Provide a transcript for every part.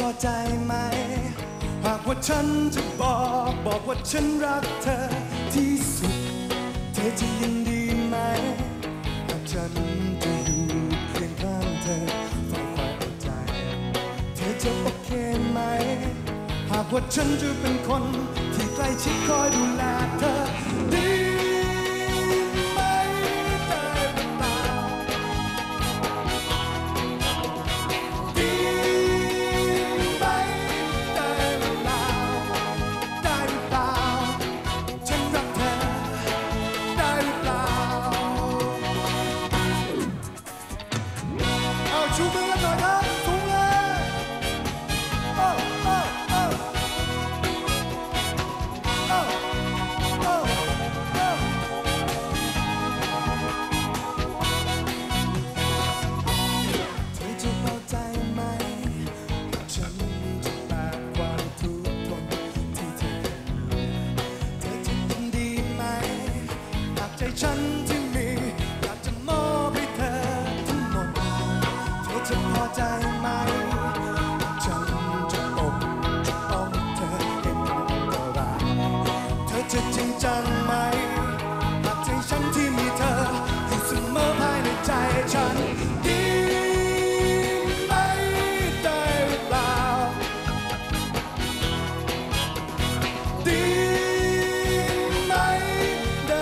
ใจไหมหากว่าฉันจะบอกว่าฉันรักเธอที่สุดเธอจะยินดีไหมหากฉันจะอยู่เคียงข้างเธอฝากความเอาใจเธอจะโอเคไหมหากว่าฉันจะเป็นคนที่ใกล้ชิดคอยดูแลเธอดีชูมือกันหน่อยครับสูงเลยโอ้โอ้โอ้โอ้โอ้โอ้เธอจะเข้าใจไหมฉันจะแบกความทุกข์ทนที่เธอเธอจะยินดีไหมหากใจฉันที่มีอยากจะมอบให้เธอทั้งหมดจะพอใจไหมฉันจะปกป้องเธอให้เป็นอันตรายเธอจะจริงจังไหมหากใจฉันที่มีเธออยู่เสมอภายในใจฉันดีไหมได้หรือเปล่าดีไหมได้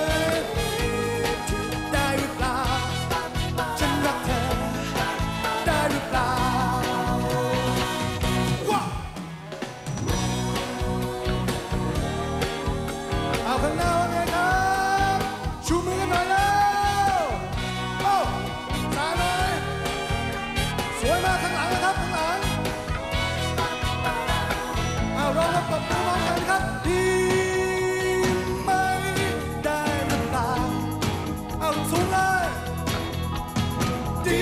หรือเปล่าฉันรักเธอได้หรือเปล่าเอาข้างหน้าว่าไงครับชูมือกันหน่อยแล้วโอ้สายเลยสวยมากข้างหลังนะครับข้างหลังเอาร้องแล้วปรบมือร้องกันครับดีไหมได้หรือเปล่าเอาสูงเลยดี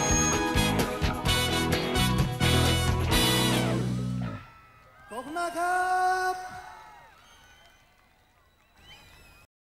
ขอบคุณมากครับ